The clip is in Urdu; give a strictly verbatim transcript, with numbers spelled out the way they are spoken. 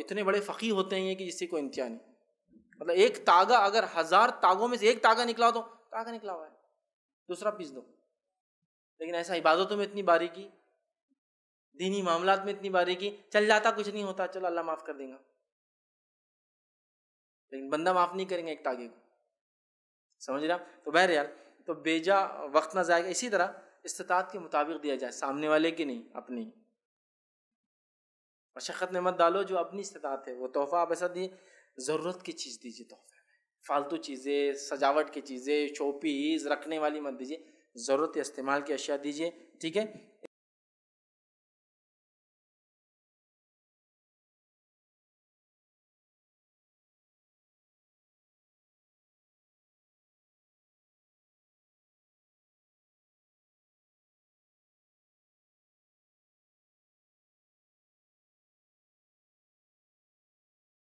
اتنے بڑے فقیہ ہوتے ہیں کہ جس سے کوئی انتہا نہیں. مطلب ایک تاگا اگر ہزار تاگوں میں سے ایک تاگا نکلا تو تاگا نکلا ہوا ہے, دوسرا پیس دو. لیکن ایسا عبادتوں میں اتنی باریکی, دینی معاملات میں اتنی باریکی, چل جاتا کچھ نہیں ہوتا, چلو اللہ معاف کر دیں گا, لیکن بندہ معاف نہیں کریں گے ایک تاگے کو. سمجھ رہا؟ تو بہرحال تو بیجا وقت نہ ضائع. اسی طرح استطاعت کے مطابق دیا جائے, سامنے والے کی نہیں, اپنی. مشقت میں مت ڈالو, جو اپنی استطاعت ہے وہ تحفہ آپ ایسا دیے. ضرورت کی چیز دیجیے تحفے میں, فالتو چیزیں, سجاوٹ کی چیزیں, شو پیس رکھنے والی مت دیجیے, ضرورت استعمال کی اشیاء دیجیے. ٹھیک ہے.